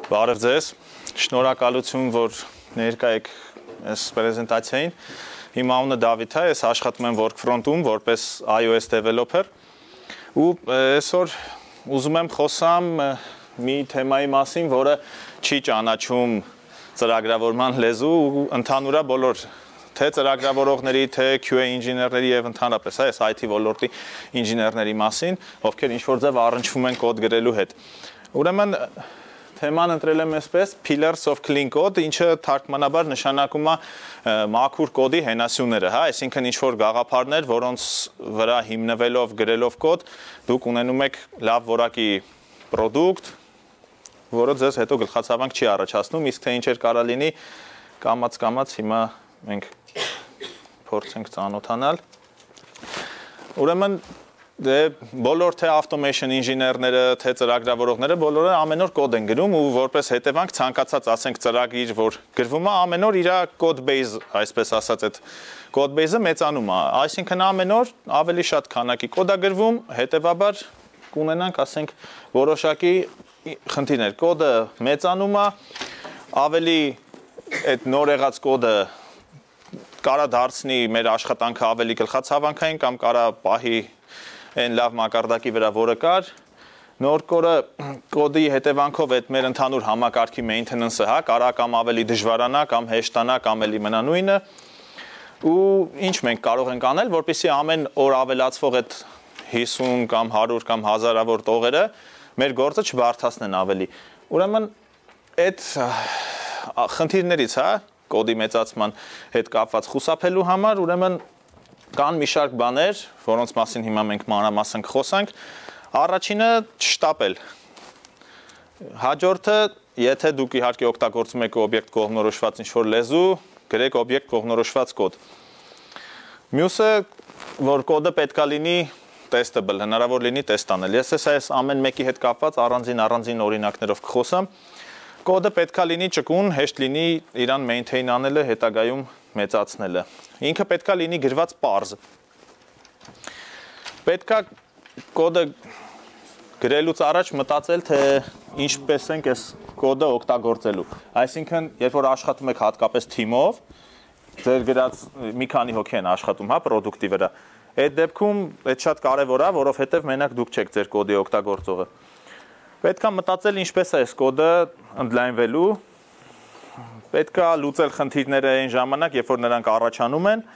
Բարև ձեզ, շնորհակալություն, որ ներկա եք այս պրեզենտացիային։ Իմ անունը Դավիթ է, ես աշխատում եմ Workfront-ում որպես iOS developer ու այսօր ուզում եմ խոսամ մի թեմայի մասին, որը չի ճանաչում ծրագրավորման լեզու ու ընդհանուր է բոլոր թե ծրագրավորողների, թե QA ինժեներների եւ ընդհանրապես այս IT ոլորտի ինժեներների մասին, ովքեր ինչ-որ ձև առնչվում են կոդ գրելու հետ։ Ուրեմն թեման ընտրել եմ այսպես Pillars of Clean Code, ինչը թարգմանաբար նշանակում է մաքուր կոդի հենասյուները, հա, այսինքն ինչ-որ գաղափարներ, որոնց վրա հիմնվելով գրելով կոդ, դուք ունենում եք լավ որակի product, որը ձեզ հետո գլխացավանք չի առաջացնում, իսկ թե ինչեր կարա լինի, կամաց հիմա մենք փորձենք ծանոթանալ։ Ուրեմն բոլոր թե automation ինժեներները, թե ծրագրավորողները բոլորը ամեն օր կոդ են գրում ու որպես հետևանք ցանկացած ասենք ծրագիր, որ գրվում է, ամեն օր իր code base, այսպես ասած, այդ code base-ը մեծանում է, այսինքն ամեն օր ավելի շատ քանակի կոդ է գրվում, հետևաբար կունենանք, ասենք, որոշակի խնդիրներ, կոդը մեծանում է, ավելի այդ նոր եղած կոդը կարա դարձնի մեր աշխատանքը ավելի գլխացավանքային կամ կարա պահի այն լավ մակարդակի վրա, որը կար, նոր կոդի հետևանքով այդ մեր ընդհանուր համակարգի maintenance-ը, հա, կարա կամ ավելի դժվարանա, կամ հեշտանա, կամ էլի մնա նույնը, ու ինչ մենք կարող ենք անել, որպեսզի ամեն օր ավելացվող այդ 50 կամ 100 կամ հազարավոր տողերը մեր գործը չբարդացնեն ավելի։ Ուրեմն այդ խնդիրներից, հա, կոդի մեծացման հետ կապված խուսափելու համար, ուրեմն կան մի շարք բաներ, որոնց մասին հիմա մենք մանրամասն կխոսանք։ Առաջինը չշտապել։ Հաջորդը, եթե դուք իհարկե օգտագործում եք օբյեկտ կողմնորոշված ինչ-որ լեզու, գրեք օբյեկտ կողմնորոշված կոդ։ Մյուսը, որ կոդը պետքա լինի testable, հնարավոր լինի տեստ անել։ Ես այս ամեն մեկի հետ կապված առանձին օրինակներով կխոսամ։ Կոդը պետքա լինի ճկուն, հեշտ լինի իրան maintain անելը, հետագայում մեծացնելը։ Ինքը պետքա լինի գրված պարզ։ Պետքա կոդը գրելուց առաջ մտածել, թե ինչպես ենք այս կոդը օգտագործելու։ Այսինքն, երբ որ աշխատում եք հատկապես թիմով, ձեր գրած մի քանի հոգի են աշխատում, հա, product-ի վրա։ Այդ դեպքում այդ շատ կարևոր է, որովհետև մենակ դուք չեք ձեր կոդի օգտագործողը։ Պետքա մտածել ինչպես է այս կոդը ընդլայնվելու, պետքա լուծել խնդիրները այն ժամանակ, երբ որ նրանք առաջանում են,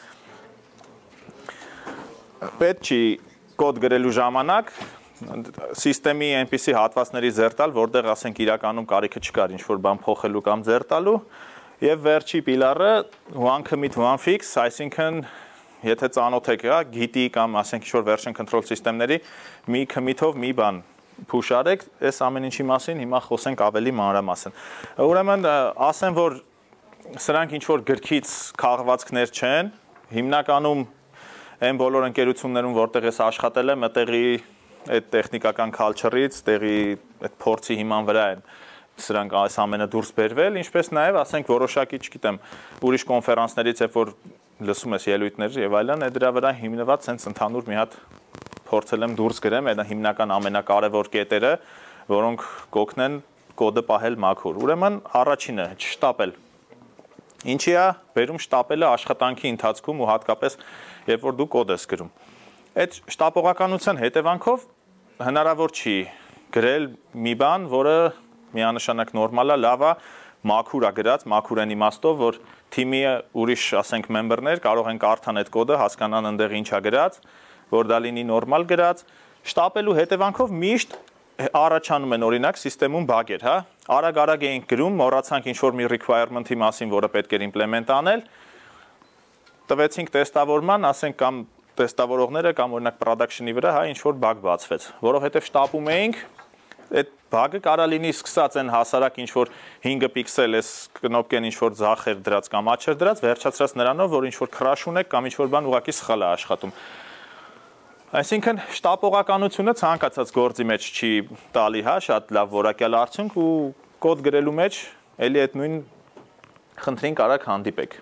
պետք չի կոդ գրելու ժամանակ սիստեմի այնպիսի հատվածների ձեռ տալ, որտեղ ասենք իրականում կարիքը չկար ինչ-որ բան փոխելու կամ ձեռ տալու, եւ վերջի պիլարը one commit one fix, այսինքն եթե ծանոթ եք, գիտի կամ ասենք ինչ-որ version control սիստեմների մի commit-ով մի բան push արեք, այս ամեն ինչի մասին հիմա խոսենք ավելի մանրամասն։ Ուրեմն ասեմ, որ սրանք ինչ-որ գրքից քաղվածքներ չեն, հիմնականում այն բոլոր ընկերություններում, որտեղ ես աշխատել եմ, այդտեղի այդ տեխնիկական culture-ից, տեղի այդ փորձի հիման վրա են սրանք այս ամենը դուրս բերվել, ինչպես նաև ասենք որոշակի, չգիտեմ, ուրիշ կոնֆերանսներից, երբ որ լսում ես ելույթներ եւ այլն, այդ դրա վրա հիմնված sense ընդհանուր մի հատ փորձել եմ դուրս գրեմ, այդ հիմնական ամենակարևոր կետերը, որոնք կօգնեն կոդը պահել մաքուր։ Ուրեմն առաջինը չշտապել։ Ինչի է բերում շտապելը աշխատանքի ընթացքում ու հատկապես երբ որ դու կոդ ես գրում։ Այդ շտապողականության հետևանքով հնարավոր չի գրել մի բան, որը միանշանակ նորմալ է, լավ է, մաքուր է գրած, մաքուր են իմաստով, որ թիմի ուրիշ, ասենք, մեմբերներ կարող են կարդան այդ կոդը, հասկանան այնտեղ ինչ է գրած, որ դա լինի նորմալ գրած, շտապելու հետևանքով միշտ առաջանում են օրինակ սիստեմում բագեր, հա, արագ էինք գրում, մոռացանք ինչ-որ մի requirement-ի մասին, որը պետք էր implement անել, տվեցինք տեստավորման, ասենք կամ տեստավորողները կամ օրինակ production-ի վրա, հա, ինչ-որ բագ բացվեց, որովհետև շտապում էինք, այդ բագը կարա լինի սկսած են հասարակ ինչ-որ 5 պիքսել էս կնոպկեն ինչ-որ ձախ էր դրած կամ աջ էր դրած, վերջացրած նրանով, որ ինչ-որ crash ունեք կամ ինչ-որ բան ուղղակի սխալ է աշխատում։ Այսինքն շտապողականությունը ցանկացած գործի մեջ չի տալի, հա, շատ լավ որակյալ արդյունք ու կոդ գրելու մեջ էլի այդ նույն խնդրին կարաք հանդիպեք։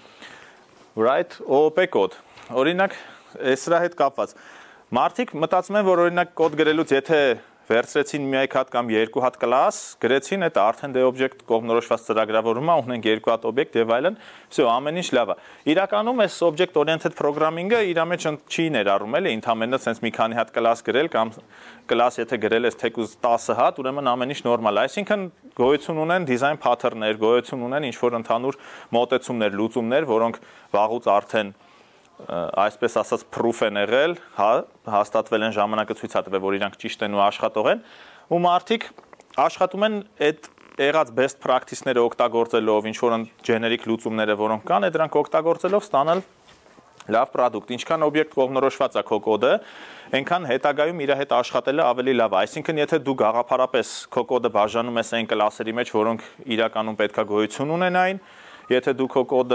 Right, OOP կոդ։ Օրինակ, սրա հետ կապված։ Մարդիկ մտածում են, որ օրինակ կոդ գրելուց եթե վերցրեցին մեկ հատ կամ երկու հատ կլաս, գրեցին այդ արդեն դե օբյեկտ կողմնորոշված ծրագրավորումը, ունենք երկու հատ օբյեկտ եւ այլն, всё, ամեն ինչ լավ է։ Իրականում այս object oriented programming-ը իր մեջ չի ներառում էլի, ընդհանրապես sense մի քանի հատ կլաս գրել կամ կլաս եթե գրել ես թեկուզ 10 հատ, ուրեմն ամեն ինչ նորմալ է։ Այսինքն գոյություն ունեն design pattern-ներ, գոյություն ունեն ինչ որ ընդհանուր մոտեցումներ, լուծումներ, որոնք վաղուց արդեն այսպես ասած proof են եղել, հա, հաստատվել են ժամանակը ցույց է տվել, որ իրանք ճիշտ են ու աշխատող են, ու մարդիկ աշխատում են այդ եղած best practice-ները օգտագործելով, ինչ որ generic լուծումները, որոնք կան, դրանք օգտագործելով ստանալ լավ product, ինչքան օբյեկտ կողմնորոշված է քո կոդը, այնքան հետագայում իր հետ աշխատելը ավելի լավ է։ Այսինքն, եթե դու գաղափարապես քո կոդը բաժանում ես այն կլասերի մեջ, որոնք իրականում պետքա գոյություն ունենային, եթե դու քո կոդը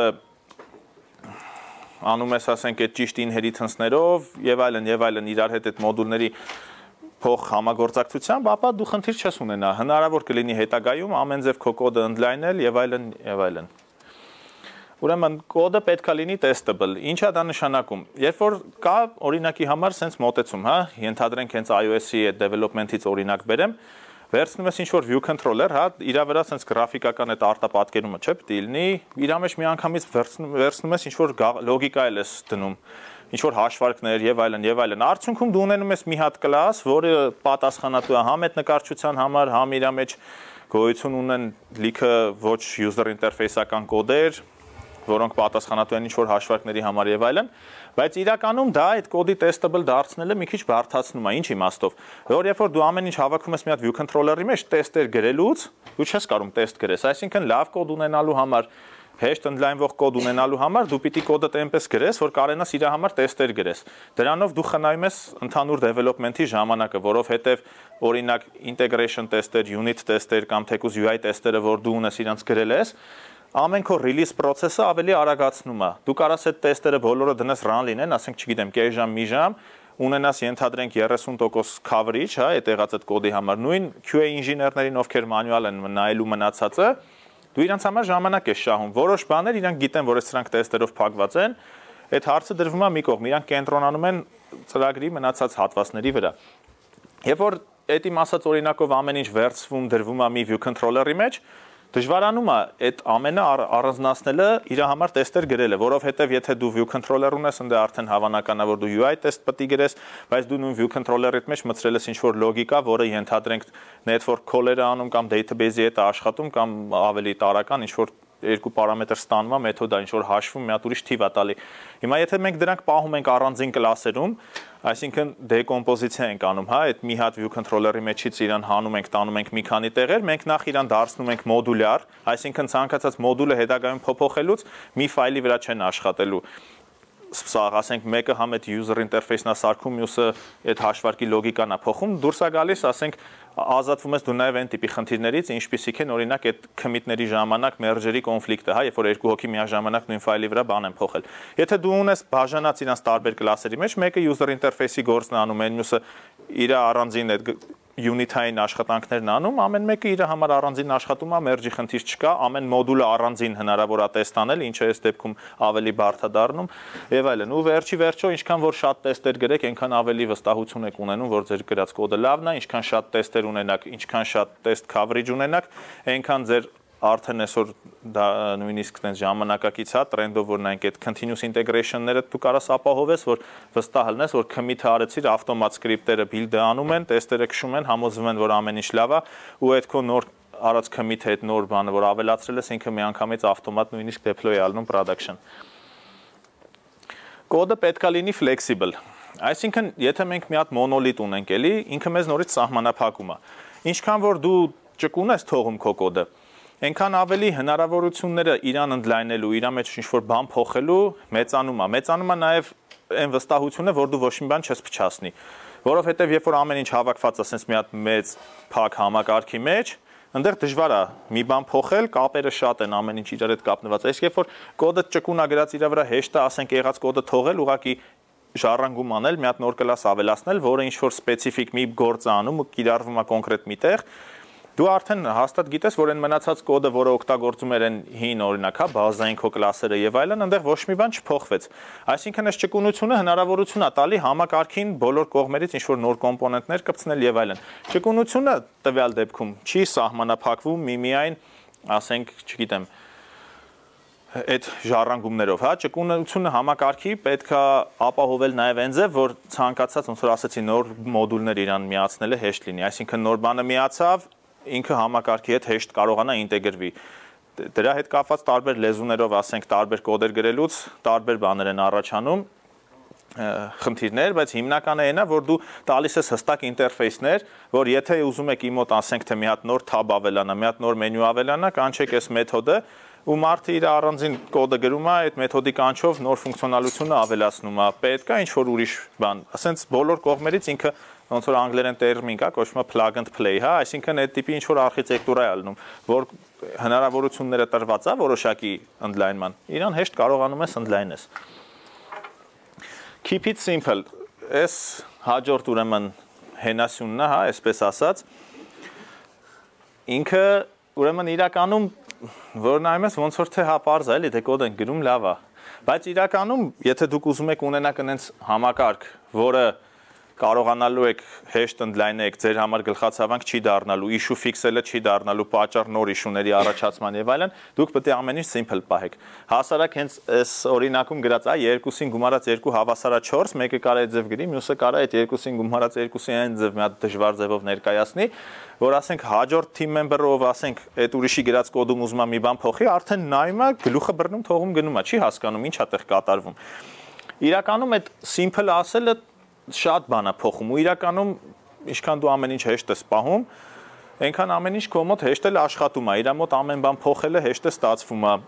անում ես, ասենք, այդ ճիշտ inheritance-ներով եւ այլն իրար հետ այդ մոդուլների փոխ համագործակցությամբ, ապա դու խնդիր չես ունենա։ Հնարավոր կլինի հետագայում ամեն ձև քո կոդը ընդլայնել եւ այլն։ Ուրեմն կոդը պետք է լինի testable։ Ինչ է դա նշանակում։ Երբ որ կա օրինակի համար sense մոտեցում, հա, ենթադրենք հենց iOS-ի այդ development-ից օրինակ բերեմ, վերցնում ես ինչ որ view controller, հա, իր վրա sense գրաֆիկական այդ արտապատկերումը չէ՞ պետք է լինի, իր մեջ միանգամից վերցնում ես ինչ որ լոգիկա էլ ես դնում, ինչ որ հաշվարկներ եւ այլն։ Արդյունքում դու ունենում ես մի հատ կլաս, որը պատասխանատու է համ այդ նկարչության համար, համ իր մեջ գոյություն ունեն լիքը ոչ user interface-ական կոդեր, որոնք պատասխանատու են ինչ-որ հաշվարկների համար եւ այլն, բայց իրականում դա այդ կոդի testable դարձնելը մի քիչ բարդացնում է, ինչ իմաստով, որ երբ որ դու ամեն ինչ հավաքում ես մի հատ view controller-ի մեջ, test-եր գրելուց, դու չես կարող test գրես, այսինքն լավ կոդ ունենալու համար, հեշտ ընդլայնվող կոդ ունենալու համար դու պիտի կոդը այնպես գրես, որ կարենաս իր համար test-եր գրես։ Դրանով դու խնայում ես ընդհանուր development-ի ժամանակը, որովհետեւ օրինակ integration test-եր, unit test-եր կամ թեկուզ UI test-երը, որ դու ունես իրանց գրել ես, ամեն քո release process-ը ավելի արագացնում է։ Դու կարաս այդ test-երը բոլորը դնես run լինեն, ասենք, չգիտեմ, կես ժամ, մի ժամ, ունենաս ենթադրենք 30% coverage, հա, այդ եղած այդ կոդի համար, նույն QA ինժեներներին, ովքեր մանյուալ են նայելու մնացածը, դու իրանց համար ժամանակ ես շահում։ Որոշ բաներ իրանք գիտեն, որ սրանք test-երով փակված են, այդ հարցը դրվում է մի կողմ, իրանք կենտրոնանում են ծրագրի մնացած հատվածների վրա։ Երբ որ այդ իմ ասած օրինակով ամեն ինչ վերցվում, դրվում է մի view controller-ի մեջ, դժվարանում է այդ ամենը առանձնացնելը իր համար test-եր գրելը, որովհետև եթե դու view controller ունես, ընդ արդեն հավանական է որ դու UI test պետք է գրես, բայց դու նույն view controller-ի մեջ մտցրել ես ինչ-որ լոգիկա, որը ենթադրենք network call-եր անում կամ database-ի հետ աշխատում կամ ավելի տարական ինչ-որ երկու պարամետր ստանում է մեթոդա, ինչ որ հաշվում մի հատ ուրիշ թիվ է տալի։ Հիմա եթե մենք դրանք պահում ենք առանձին կլասերում, այսինքն դեկոմպոզիցիա ենք անում, հա, այդ մի հատ view controller-ի մեջից իրան հանում ենք, տանում ենք մի քանի տեղեր, մենք նախ իրան դարձնում ենք մոդուլյար, այսինքն ցանկացած մոդուլը հետագայում փոփոխելուց մի ֆայլի վրա չեն աշխատելու։ Սա ասենք մեկը համ այդ user interface-ն է սարքում, մյուսը այդ հաշվարկի լոգիկան է փոխում, դուրս է գալիս, ասենք ազատվում ես դու նաև այն տիպի խնդիրներից, ինչպիսիք են օրինակ այդ commit-ների ժամանակ merger-ի կոնֆլիկտը, հա, երբ որ երկու հոգի միաժամանակ նույն ֆայլի վրա բան են փոխել։ Եթե դու ունես բաժանած իրանց տարբեր կլասերի մեջ, մեկը user interface-ի գործն է անում, այն մյուսը իր առանձին այդ unit-ային աշխատանքներն անում, ամեն մեկը իր համար առանձին աշխատում է, merge-ի խնդիր չկա, ամեն մոդուլը առանձին հնարավոր է test անել, ինչը այս դեպքում ավելի բարդ է դառնում եւ այլն։ Ու վերջո ինչքան որ շատ test-եր գրեք, այնքան ավելի վստահություն եք ունենում, որ ձեր գրած կոդը լավն է, ինչքան շատ test-եր ունենաք, ինչքան շատ test coverage ունենաք, այնքան ձեր արդեն այսօր դա նույնիսկ տենց ժամանակակից է տրենդով որ նայենք այդ continuous integration-ները դու կարաս ապահովես որ վստահ լինես որ commit-ը արեցիր ավտոմատ սկրիպտերը build-ը անում են տեստերը քշում են համոզվում են որ ամեն ինչ լավ է ու այդ քո նոր արած commit-ը այդ նոր բանը որ ավելացրել ես ինքը միանգամից ավտոմատ նույնիսկ deploy ալնում production կոդը պետք է լինի flexible այսինքն եթե մենք մի հատ monolith ունենք էլի ինքը մեզ նորից սահմանափակում է ինչքան որ դու ճկուն ես թողում քո կոդը Այնքան ավելի հնարավորությունները իրան ընդլայնելու, իր մեջ ինչ-որ բան փոխելու մեծանում է նաև այն վստահությունը, որ դու ոչ մի բան չես փչացնի, որովհետև երբ որ ամեն ինչ հավաքված է ասես մի հատ մեծ փակ համակարգի մեջ, այնտեղ դժվար է մի բան փոխել, կապերը շատ են, ամեն ինչ իրար հետ կապնված։ Իսկ երբ որ կոդը ճկուն է գրած իր վրա հեշտ է, ասենք եղած կոդը թողել, ուղղակի ժառանգում անել, մի հատ նոր կլաս ավելացնել, որը ինչ-որ սպეციფიկ մի գործ է անում ու կիրառվում է կոնկրետ միտեղ Դու արդեն հաստատ գիտես, որ այն մնացած կոդը, որը օգտագործում էր այն հին օրինակ, հա, բազային քո կլասերը եւ այլն, այնտեղ ոչ մի բան չփոխվեց։ Այսինքն այս ճկունությունը հնարավորություն է տալի համակարգին բոլոր կողմերից ինչ որ նոր կոմպոնենտներ կպցնել եւ այլն։ Ճկունությունը տվյալ դեպքում չի սահմանափակվում միմիայն, ասենք, չգիտեմ, այդ ժառանգումներով, հա, ճկունությունը համակարգի պետքա ապահովել նաև այն ձև, որ ցանկացած ոնց որ ասեցի նոր մոդուլներ իրան միացնելը հեշտ լինի, այսինքն նոր բանը միացավ, ինքը համակարգի հետ հեշտ կարողանա ինտեգրվի։ Դրա հետ կապված տարբեր լեզուներով, ասենք, տարբեր կոդեր գրելուց տարբեր բաներ են առաջանում, խնդիրներ, բայց հիմնականը այն է, որ դու տալիս ես հստակ ինտերֆեյսներ, որ եթե ուզում եք իմոտ ասենք թե մի հատ նոր tab ավելանա, մի հատ նոր մենյու ավելանա, կանչեք այս մեթոդը ու մարդը իր առանձին կոդը գրում է, այդ մեթոդի կանչով նոր ֆունկցիոնալությունը ավելացնում է, պետք է ինչ որ ուրիշ բան, ասենց բոլոր կողմերից ինքը ոնց որ անգլերեն տերմին կա, կոչվում է plug and play, հա, այսինքն այդ տիպի ինչ որ արխիտեկտուրա է ալնում, որ հնարավորությունները տրված է որոշակի ընդլայնման, իրան հեշտ կարողանում ես ընդլայնես։ Keep it simple, այս հաջորդ ուրեմն հենասյունն է, հա, այսպես ասած, ինքը ուրեմն իրականում որ նայում ես ոնց որ թե հա պարզ է, էլի թե կոդ են գրում լավ է, բայց իրականում եթե դուք ուզում եք ունենաք այնց համակարգ, որը կարողանալու եք հեշտ ընդլայնեք, ձեր համար գլխացավանք չի դառնալու, issue fix-ելը չի դառնալու, պատճառ նոր issue-ների առաջացման եւ այլն, դուք պետք է ամեն ինչ simple պահեք։ Հասարակ հենց այս օրինակում գրած է 2-ին գումարած 2 հավասարա 4, մեկը կարա այդ ձև գրի, մյուսը կարա այդ 2-ին գումարած 2-ի այն ձև մի հատ դժվար ձևով ներկայացնի, որ ասենք հաջորդ team member-ով ասենք այդ ուրիշի գրած կոդում ուզում է մի բան փոխի, արդեն նայում է, գլուխը բռնում, թողում գնում է, չի հասկանում ինչ է տեղ կատարվում։ Իրականում այդ simple ասելը շատ բան է փոխում ու իրականում ինչքան դու ամեն ինչ հեշտ ես պահում, այնքան ամեն ինչ քո մոտ հեշտ էլ աշխատում է, իր մոտ ամեն բան փոխելը հեշտ է ստացվում է։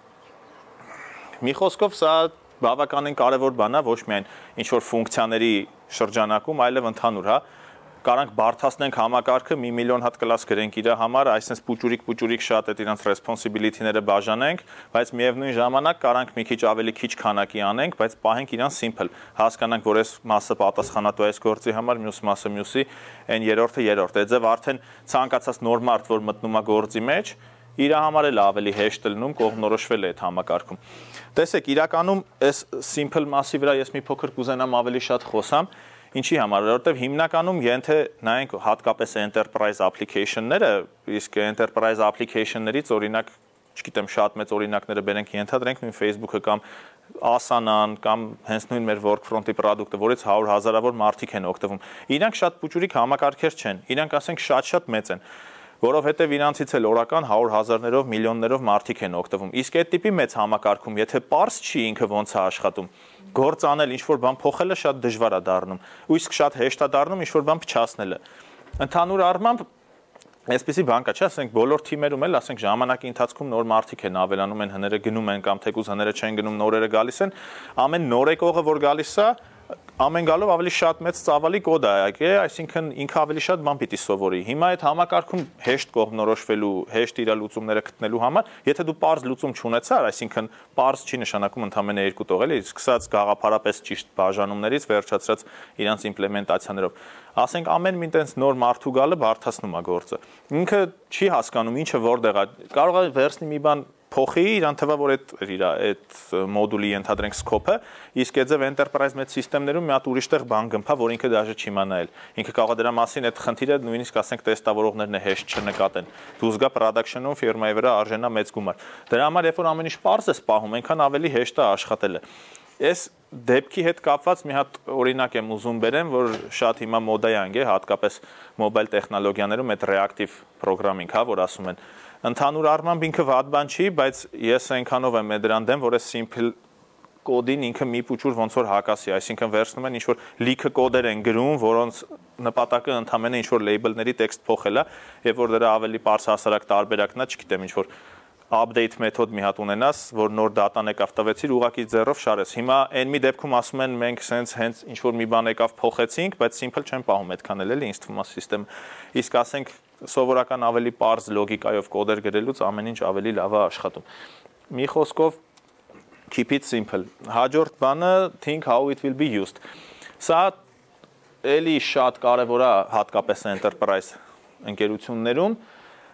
Մի խոսքով սա բավականին կարևոր բան է ոչ միայն ինչ որ ֆունկցիաների շրջանակում, այլև ընդհանուր, հա, Կարանք բարդացնենք համակարգը, մի միլիոն հատ կլաս գրենք իր համար, այսպես պուճուրիկ շատ այդ իրանց responsibility-ները բաժանենք, բայց միևնույն ժամանակ կարանք մի քիչ ավելի քիչ քանակի անենք, բայց պահենք իրան simple, հասկանանք, որ այս մասը պատասխանատու է այս գործի համար, մյուս մասը մյուսի, այն երրորդը երրորդ, այդ ձև արդեն ցանկացած նոր մարդ, որ մտնում է գործի մեջ, իր համար էլ ավելի հեշտ լինում կողմնորոշվել է այդ համակարգում։ Տեսեք, իրականում այս simple մասի վրա ես մի փոքր կուզենամ ավելի շատ խոսամ, ինչի համար, որովհետև հիմնականում եթե նայենք հատկապես enterprise application-ները, իսկ enterprise application-ներից օրինակ, չգիտեմ, շատ մեծ օրինակները բերենք, ենթադրենք նույն Facebook-ը կամ Asana-ն կամ հենց նույն մեր Workfront-ի product-ը, որից 100,000-ավոր մարդիկ են օգտվում։ Իրանք շատ պուճուրիկ համակարգեր չեն, իրանք ասենք շատ մեծ են, որովհետև իրանցից էլ օրական 100,000-ներով, միլիոններով մարդիկ են օգտվում։ Իսկ այդ տիպի մեծ համակարգում, եթե պարզ չի ինքը ոնց է աշխատում, գործ անել, ինչ-որ բան փոխելը շատ դժվար է դառնում, ու իսկ շատ հեշտ է դառնում ինչ-որ բան փչացնելը։ Ընդհանուր առմամբ այսպեսի բան կա, չէ՞, ասենք բոլոր թիմերում էլ, ասենք ժամանակի ընթացքում նոր մարդիկ են ավելանում, են հները գնում են կամ թեկուզ հները չեն գնում, նորերը գալիս են, ամեն նոր եկողը որ գալիս է, ամեն գալով ավելի շատ մեծ ծավալի կոդ է, այսինքն ինքը ավելի շատ բան պիտի սովորի։ Հիմա այդ համակարգում հեշտ կողմնորոշվելու, հեշտ իր լուծումները գտնելու համար, եթե դու պարզ լուծում չունեցար, այսինքն պարզ չի նշանակում ընդամենը երկու տող, էլի, սկսած գաղափարապես ճիշտ բաժանումներից վերջացրած իրանց իմպլեմենտացիաներով։ Ասենք ամեն մի տենց նոր մարդու գալը բարդացնում է գործը։ Ինքը չի հասկանում ինչը որտեղ է, կարող է վերցնի մի բան փոխի, իրան թվա, որ այդ մոդուլի ենթադրենք scope-ը, իսկ այդ ձև enterprise մեծ սիստեմներում մի հատ ուրիշտեղ բան գմփա, որ ինքը դաժե չի իմանալ։ Ինքը կարող է դրա մասին այդ խնդիրը նույնիսկ ասենք տեստավորողներն է հեշտ չնկատեն։ Դու զգա production-ում ֆիրմայի վրա արժենա մեծ գումար։ Դրա համար երբ որ ամեն ինչ պարզ ես պահում, այնքան ավելի հեշտ է աշխատելը։ Այս դեպքի հետ կապված մի հատ օրինակ եմ ուզում բերեմ, որ շատ հիմա մոդայանգ է, հատկապես մոբայլ տեխնոլոգիաներում այդ reactive programming, հա, որ ասում են։ Ընդհանուր առմամբ ինքը վատ բան չի, բայց ես այնքանով եմ դրան դեմ, որ այս simple կոդին ինքը մի փուչուր ոնց որ հակասի, այսինքն վերցնում են ինչ-որ լիքը կոդեր են գրում, որոնց նպատակը ընդամենը ինչ-որ label-ների տեքստ փոխելա, եւ որ դրա ավելի པարզ հասարակ տարբերակն է, չգիտեմ, ինչ-որ update մեթոդ մի հատ ունենաս, որ նոր դատան եկավ տվեցիր, ուղղակի ձեռով շարես։ Հիմա այն մի դեպքում ասում են մենք sense հենց ինչ-որ մի բան եկավ փոխեցինք, բայց simple չեն պահում այդքան էլ էլի ինձ թվում է համակարգը։ Իսկ ասենք սովորական ավելի པարզ լոգիկայով կոդեր գրելուց ամեն ինչ ավելի լավ է աշխատում։ Մի խոսքով keep it simple։ Հաջորդ բանը think how it will be used։ Սա էլի շատ կարևոր է հատկապես enterprise ընկերություններում,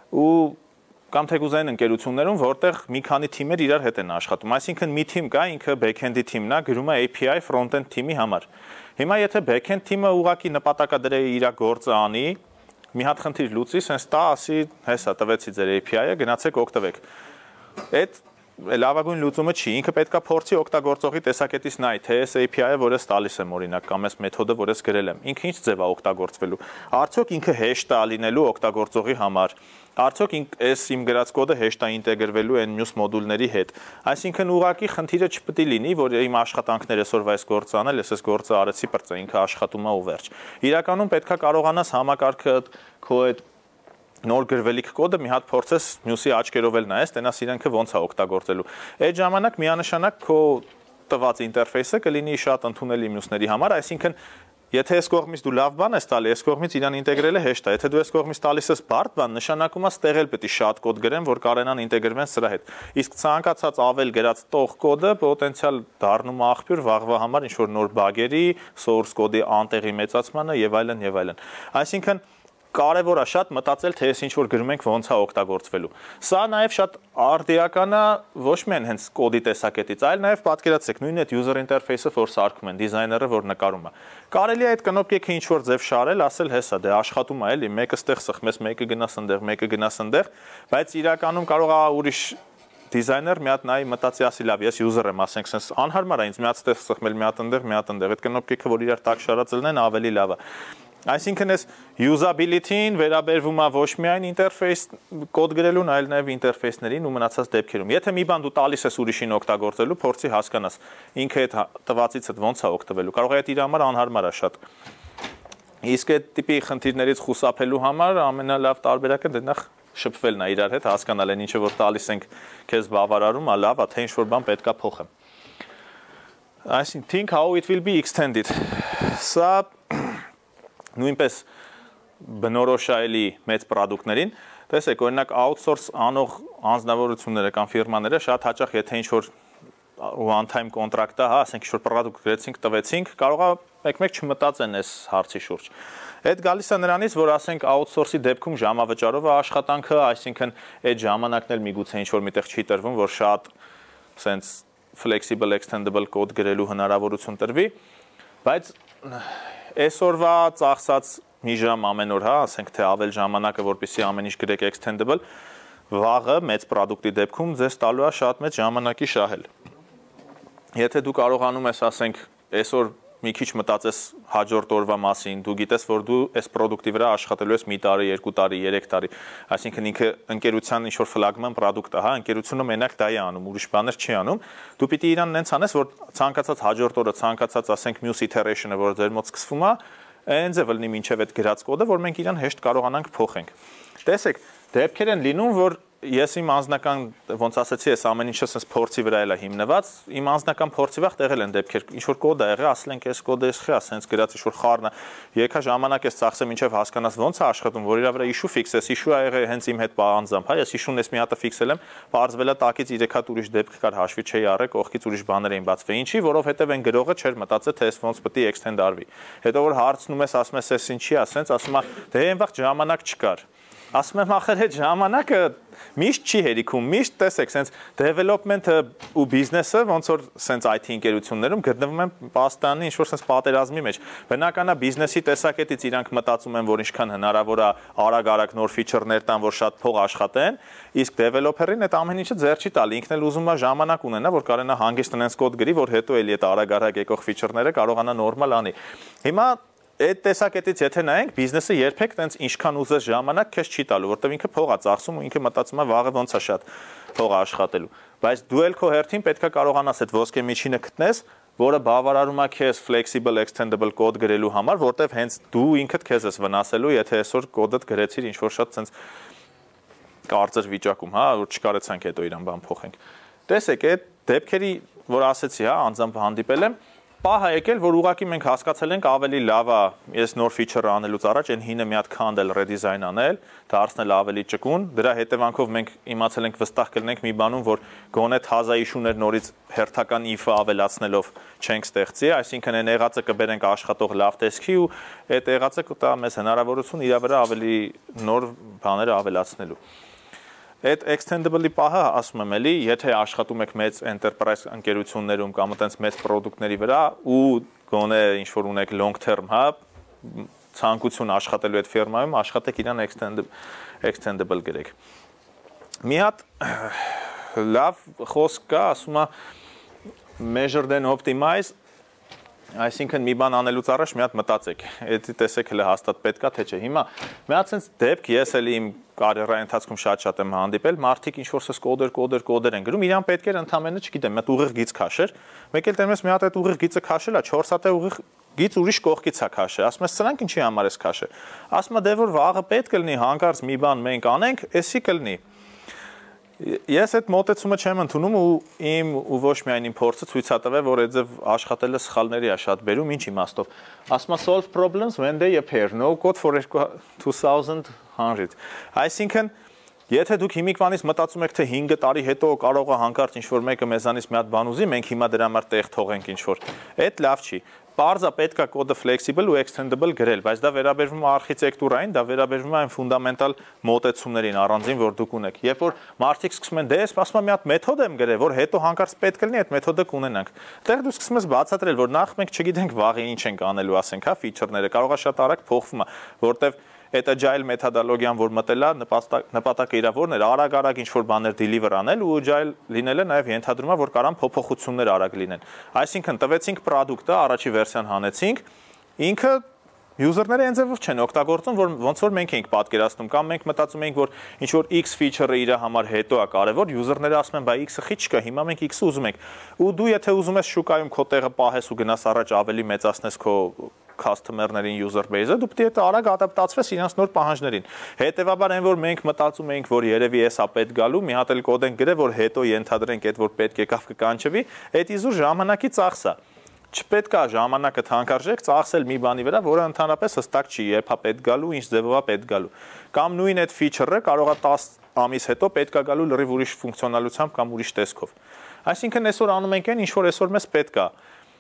ու կամ թեկուզային ընկերություններում, որտեղ մի քանի թիմեր իրար հետ են աշխատում։ Այսինքն մի թիմ կա, ինքը back-end-ի թիմն է, գրում է API front-end թիմի համար։ Հիմա եթե back-end թիմը ուղղակի նպատակադրե իր գործը անի, մի հատ խնդիր լուծի, sense տա, ասի, հեսա տվեցի ձեր API-ը, գնացեք օգտվեք։ Այդ լավագույն լուծումը չի, ինքը պետքա փորձի օգտագործողի տեսակետից նայ, թե այս API-ը, որ ես տալիս եմ օրինակ, կամ այս մեթոդը, որ ես գրել եմ, ինքը ինչ ձև է օգտագործվելու։ Արդյոք ինքը հեշտ է լինելու օգտագործողի համար։ Արդյոք այս իմ գրած կոդը հեշտ է ինտեգրվելու այն մյուս մոդուլների հետ։ Այսինքն ուղղակի խնդիրը չպետք է լինի, որ իմ աշխատանքները այսօրվա այս գործը անել, ես այս գործը արեցի, բրծա ինքը աշխատում է ու վերջ։ Իրականում պետքա կարողանաս համակարգը քո այդ նոր գրվելիք կոդը մի հատ փորձես մյուսի աչքերով էլ նայես, տենաս իրենքը ոնց է օգտագործելու։ Այդ ժամանակ միանշանակ քո տված ինտերֆեյսը կլինի շատ ընդունելի մյուսների համար, այսինքն եթե այս կողմից դու լավ բան ես տալի, այս կողմից իրան ինտեգրելը հեշտ է։ Եթե դու այս կողմից տալիս ես բարդ բան, նշանակում է ստեղ էլ պետք է շատ կոդ գրեն, որ կարենան ինտեգրվեն սրա հետ։ Իսկ ցանկացած ավել գրած տող կոդը պոտենցիալ դառնում է աղբյուր վաղվա համար ինչ որ նոր բագերի, source կոդի անտեղի մեծացմանը եւ այլն եւ այլն։ Այսինքն կարևոր է շատ մտածել, թե այս ինչ որ գրում ենք ոնց է օգտագործվելու։ Սա նաև շատ արդիական է ոչ միայն հենց կոդի տեսակետից, այլ նաև պատկերացրեք նույն այդ user interface-ը, որ սարքում են, դիզայները, որ նկարում է։ Կարելի է այդ կնոպկեքը ինչ որ ձև շարել, ասել հեսա, դե աշխատում է էլի, մեկը ստեղ սխմես, մեկը գնաս ընդեղ, մեկը գնաս ընդեղ, բայց իրականում կարող է ուրիշ դիզայներ մի հատ նայի մտածի ասի լավ, ես user եմ, ասենք, sense անհարմար է ինձ մի հատ ստեղ սխմել, մի հատ ընդեղ, մի հատ ընդեղ, այդ կնոպկեքը որ իրար տակ շարած լինեն ավելի լավ է։ Այսինքն այս usability-ին վերաբերվում է ոչ միայն ինտերֆեյս կոդ գրելուն, այլ նաև ինտերֆեյսներին ու մնացած դեպքերում։ Եթե մի բան դու տալիս ես ուրիշին օգտագործելու, փորձի հասկանաս, ինքը այդ տվածիցդ ոնց է օգտվելու։ Կարող է այդ իր համար անհարմար է շատ։ Իսկ այդ տիպի խնդիրներից խուսափելու համար ամենալավ տարբերակը դե նախ շփվելն է իրար հետ, հասկանալ են ինչը որ տալիս ենք քեզ բավարարում, լավ է, թե ինչ որ բան պետքա փոխեմ։ Այսինքն think how it will be extended։ Սա նույնպես բնորոշայելի մեծ պրոդուկտներին, տեսեք, օրինակ outsource անող անձնավորությունները կամ ֆիրմաները շատ հաճախ եթե ինչ-որ one time contract է, հա, ասենք ինչ-որ պրոդուկտ գրեցինք, տվեցինք, կարող է մեկ-մեկ չմտածեն այս հարցի շուրջ։ Այդ գալիս է նրանից, որ ասենք outsource-ի դեպքում ժամավճարով է աշխատանքը, այսինքն այդ ժամանակն էլ միգուցե ինչ-որ միտեղ չի տրվում, որ շատ sense flexible extendable code գրելու հնարավորություն տրվի, բայց այսօրվա ծախսած մի ժամ ամեն օր, հա, ասենք թե ավել ժամանակը, որպեսզի ամեն ինչ գրեք extendable, վաղը մեծ պրոդուկտի դեպքում ձեզ տալու է շատ մեծ ժամանակի շահել։ Եթե դու կարողանում ես, ասենք, այսօր մի քիչ մտածես հաջորդ օրվա մասին, դու գիտես, որ դու այս պրոդուկտի վրա աշխատելու ես մի տարի, 2 տարի, 3 տարի, այսինքն ինքը ընկերության ինչ-որ ֆլագման պրոդուկտ է, հա, ընկերությունը մենակ դա է անում, ուրիշ բաներ չի անում, դու պիտի իրան նենց անես, որ ցանկացած հաջորդ օրը, ցանկացած, ասենք, մյուս iteration-ը, որ ձեր մոտ սկսվում է, այնձ է լինի մինչև այդ գրած կոդը, որ մենք իրան հեշտ կարողանանք փոխենք։ Տեսեք, դեպքեր են լինում, որ ես իմ անձնական, ոնց ասացի, ես ամեն ինչը sense փորձի վրա էլ է հիմնված, իմ անձնական փորձի վրա տեղել են դեպքեր, ինչ որ կոդ է եղել, ասել ենք այս կոդը էս խա, sense գրած ինչ որ խառն է, եկա ժամանակ ես ծախսեմ ինչև հասկանաս ոնց է աշխատում, որ իրա վրա issue fix-ես, issue-ը եղել հենց իմ հետ անձամբ, հա, ես issue-ն ես մի հատը fix-ել եմ, բարձվել է տակից 3 հատ ուրիշ դեպք կար, հաշվի չէի առել, կողքից ուրիշ բաներ էին բացվել, ինչի, որովհետև այն գրողը չէր մտածել, թե այս ոնց պետք է extend արվի։ Հետո որ հարցնում ես, ասում ես, էս ինչի է, sense ասում է, դե այն վաղ ժամանակ չկար։ Ասում եմ, ախր այդ ժամանակը միշտ չի հերիքում, միշտ տեսեք, sense development-ը ու բիզնեսը ոնց որ sense IT ընկերություններում գտնվում են պաստանի ինչ որ sense պատերազմի մեջ։ Բնական է բիզնեսի տեսակետից իրանք մտածում են, որ ինչքան հնարավոր է արագ-արագ նոր ֆիչերներ տան, որ շատ փող աշխատեն, իսկ developer-ին այդ ամեն ինչը ձեռ չի տալի, ինքն էլ ուզում է ժամանակ ունենա, որ կարողանա հանգիստ ունենս կոդ գրի, որ հետո էլի այդ արագ-արագ եկող ֆիչերները կարողանա նորմալ անի։ Հիմա այդ տեսակետից եթե նայենք, բիզնեսը երբեք տենց ինչքան ուզես ժամանակ քեզ չի տալու, որտեղ ինքը փող է ծախսում ու ինքը մտածում է վաղը ոնց է շատ փող աշխատելու։ Բայց դու էլ քո հերթին պետքա կարողանաս այդ ոսկե միջինը գտնես, որը բավարարում է քեզ flexible extendable code գրելու համար, որտեղ հենց դու ինքդ քեզ ես վնասելու, եթե այսօր կոդդ գրեցիր ինչ որ շատ տենց կարծր վիճակում, հա, որ չկարեցանք հետո իրան բան փոխենք։ Տեսեք, այդ դեպքերի, որ ասեցի, հա, անձամբ հանդիպել եմ, պահ է եկել, որ ուղղակի մենք հասկացել ենք ավելի լավ է ես նոր feature անելուց առաջ այն հինը մի հատ քանդել, redesign անել, դարձնել ավելի ճկուն, դրա հետևանքով մենք իմացել ենք վստահ կլինենք մի բանում, որ գոնե թազա իշուներ նորից հերթական if-ը ավելացնելով չենք ստեղծի, այսինքն այն եղածը կբերենք աշխատող լավ տեսքի ու այդ եղածը կտա մեզ հնարավորություն իր վրա ավելի նոր բաներ ավելացնելու։ Այդ extendable-ի պահը ասում եմ էլի, եթե աշխատում եք մեծ enterprise ընկերություններում կամ այտենց մեծ product-ների վրա ու գոնե ինչ որ ունեք long term, հա, ցանկություն աշխատելու այդ ֆիրմայում, աշխատեք իրան extendable գրեք։ Մի հատ լավ խոսք կա, ասում է measured and optimized, այսինքն մի բան անելուց առաջ մի հատ մտածեք, էդի տեսեք հələ հաստատ պետքա թե չէ։ Հիմա մի հատ sense դեպք ես էլի իմ կարիերայի ընթացքում շատ եմ հանդիպել, մարդիկ ինչ որսս կոդեր են գրում, իրան պետք էր ընդամենը, չգիտեմ, մի հատ ուղիղ գիծ քաշեր, մեկ էլ տեմես մի հատ այդ ուղիղ գիծը քաշել է, 4 հատ է ուղիղ գիծ ուրիշ կողքից է քաշել, ասում ես սրանք ինչի համար ես քաշել, ասում է դե որ վաղը պետք կլինի հանկարծ մի բան մենք անենք, էսի կլինի։ Ես այդ մոտեցումը չեմ ընդունում ու իմ ու ոչ միայն իմ փորձը ցույց է տվել, որ այդ աշխատելը սխալների է շատ բերում, ինչ իմաստով։ Ասում է solve problems when they appear, no code for 2100։ Այսինքն, եթե դուք հիմիկվանից մտածում եք, թե 5 տարի հետո կարող է հանկարծ ինչ-որ մեկը մեզանից մի հատ բան ուզի, մենք հիմա դրա համար տեղ թողենք ինչ-որ, այդ լավ չի։ Պարզա պետք է կոդը flexible ու extendable գրել, բայց դա վերաբերվում է արխիտեկտուրային, դա վերաբերվում է այն ֆունդամենտալ մոտեցումներին առանձին, որ դուք ունեք։ Երբ որ մարդիկ սկսում են, դե ես ասում եմ մի հատ մեթոդ եմ գրել, որ հետո հանկարծ պետք կլինի այդ մեթոդը կունենանք։ Այդտեղ դու սկսում ես բացատրել, որ նախ մենք չգիտենք վաղը ինչ ենք անելու, ասենք, հա, feature-ները կարող է շատ արագ փոխվում է, որտեվ այդ agile մեթոդոլոգիան, որ մտել է, նպատակը իր որն էր, արագ ինչ-որ բաներ deliver անել ու agile լինելը նաև ենթադրում է, որ կարան փոփոխություններ արագ լինեն։ Այսինքն տվեցինք product-ը, առաջի վերսիան հանեցինք, ինքը user-ները այն ձևով չեն օգտագործում, որ ոնց որ մենք ենք պատկերացնում, կամ մենք մտածում ենք, որ ինչ-որ X feature-ը իր համար հետո է կարևոր, user-ները ասում են, բայ X-ը խիչ չկա, հիմա մենք X-ը ուզում ենք։ Ու դու եթե ուզում ես շուկայում քո տեղը պահես ու գնաս առաջ ավելի մեծացնես քո customer-ներին user base-ը, դու պետք է արագ ադապտացվես իրենց նոր պահանջներին։ Հետևաբար այն որ մենք մտածում ենք, որ երևի էսա պետք գալու, մի հատ էլ կոդ ենք գրել, որ հետո ենթադրենք այդ որ պետք եկավ կկանչվի, այդ իզուր ժամանակի ծախս է։ Չպետք է ժամանակը թանկարժեք ծախսել մի բանի վրա, որը ընդհանրապես հստակ չի, երբ է պետք գալու, ինչ ձևով է պետք գալու։ Կամ նույն այդ feature-ը կարող է 10 ամիս հետո պետք է գալու լրիվ ուրիշ ֆունկցիոնալությամբ կամ ուրիշ տեսքով։ Այսինքն այսօր անում ենք այն, ինչ որ այսօր մեզ պետք է։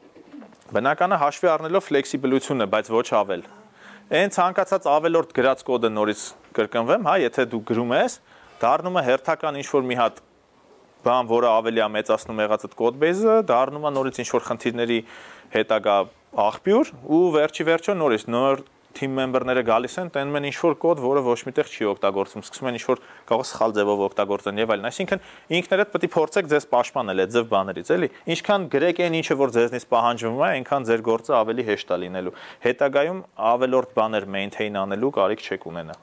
Բնականը հաշվի առնելով ֆլեքսիբիլությունը, բայց ոչ ավել։ Այն ցանկացած ավելորդ գրած կոդը նորից կրկնվեմ, հա, եթե դու գրում ես, դառնում է հերթական ինչ-որ մի հատ բան, որը ավելի է մեծացնում եղած այդ code base-ը, դառնում է նորից ինչ-որ խնդիրների հետագա աղբյուր ու վերջի նորից նոր team member-ները գալիս են, տենում են ինչ-որ կոդ, որը ոչ միտեղ չի օգտագործում, սկսում են ինչ-որ կարող սխալ ձևով օգտագործեն եւ այլն։ Այսինքն ինքներդ պետք է փորձեք ձեզ պաշտպանել այդ ձև բաներից, էլի։ Ինչքան գրեք այն ինչը որ ձեզնից պահանջվում է, այնքան ձեր գործը ավելի հեշտ է լինելու։ Հետագայում ավելորդ բաներ maintain անելու կարիք չեք ունենա։